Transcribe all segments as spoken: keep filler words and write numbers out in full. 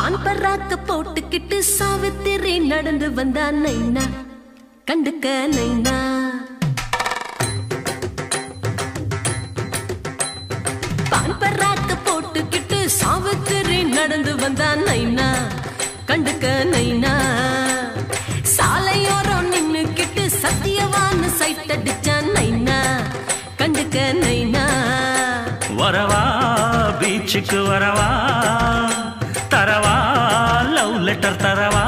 பான் பராக்க போட்டுக்கிட்டு சாவித்திரி நடந்து வந்தா நைனா கண்டுக்க நைனா. பான் பராக்க போட்டுக்கிட்டு சாவித்திரி நடந்து வந்தா நைனா கண்டுக்க நைனா. சாலையோரம் நின்னுக்கிட்டு சத்தியவான சைட் அடிச்சா நைனா கண்டுக்க நைனா. வரவா பீச்சுக்கு வரவா தரவா லவ் லெட்டர் தரவா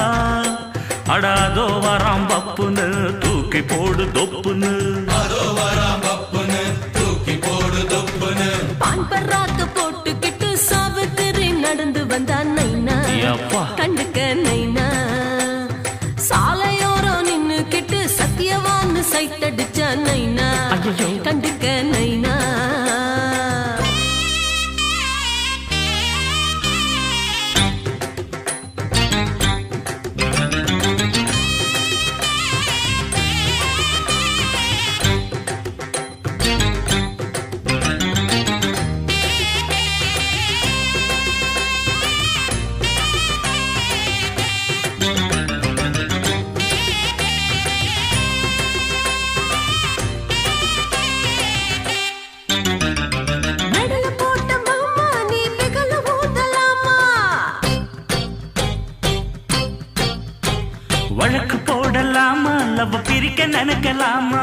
அடாதோ வராம் பப்புன்னு தூக்கி போடு தொப்புன்னு அதோ வராம் பப்புன்னு தூக்கி போடு தொப்புன்னு. பான் பராக்க போட்டுக்கிட்டு சாவித்திரி நடந்து வந்தா நைனா கண்டுக்க நைனா. சாலையோரம் நின்னுக்கிட்டு சத்தியவான்னு சைட் அடிச்சா நைனா கண்டுக்க நைனா. வழக்கு போடலாமா லவ் பிரிக்க நினைக்கலாமா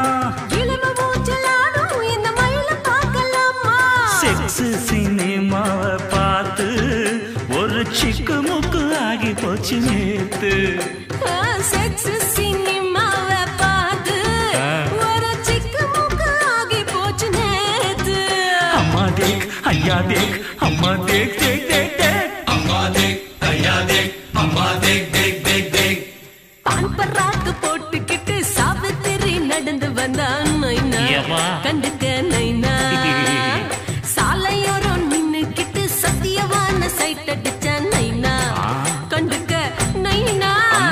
செக்ஸ் சினிமாவை பார்த்து ஒரு சிக்கு முக்கு ஆகி போச்சு நேத்து. செக்ஸ் சினிமாவை பார்த்து ஒரு சிக்கு முக்கு ஆகி போச்சு நேத்து. அம்மா தேக் ஐயா தேக் அம்மா தேக் தேக் தேக் தேக் அம்மா தேக் ஐயா தேக் அம்மா தேக் தேக் தேக் தேக். பான் பராக்கு போட்டுக்கிட்டு சாவித்திரி நடந்து வந்தா நைனா கண்டுக்க நைனா. சாலையோரம் நின்னுக்கிட்டு சத்தியவான சைட் அடிச்ச நைனா கண்டுக்க நைனா.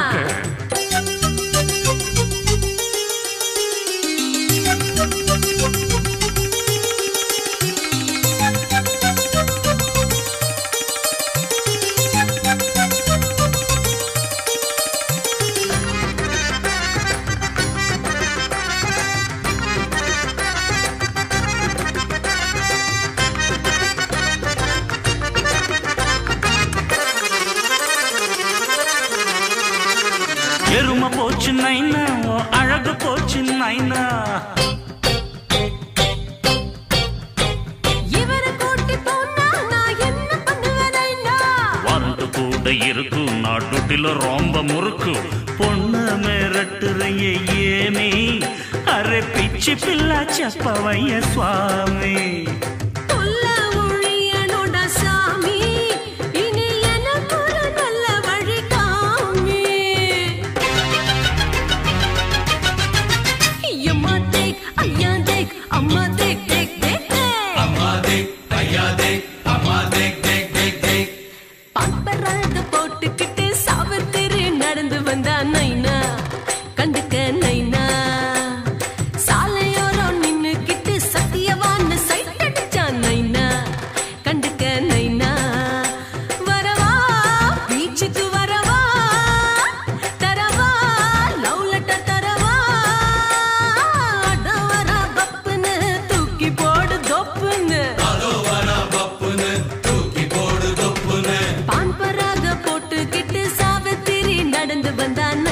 எரும போச்சு நைனா அழகு போச்சு நைனா. இவர கூட்டி போனா நான் என்ன பண்ணுவேன் நைனா. வாரண்டு கூட இருக்கு நாட்டுல ரொம்ப முறுக்கு பொண்ணு மிரட்டுறைய ஏமி அரே பிச்சு பிள்ளா செப்பவைய சுவாமி. அம்மா தேக் தேக் தேக் அம்மா தேக் ஐயா தேக் அம்மா தேக் தேக் தேக் தேக். பான் பராக்க போட்டுக்கிட்டு சாவித்திரி நடந்து வந்தா நைனா கண்டுக்க நைனா. சாலையோரம் நின்னுக்கிட்டு சத்தியவான சைட் அடிச்சா நைனா கண்டுக்க நைனா. வரவா பீச்சுக்கு வரவா தரவா லவ் லெட்டர் தரவா அடவரா பப்புன்னு தூக்கி போடு தொப்புன்னு அதோ வராம் பப்புன்னு தூக்கி போடு தொப்புன்னு. பான் பராக போட்டுக்கிட்டு சாவித்திரி நடந்து வந்தா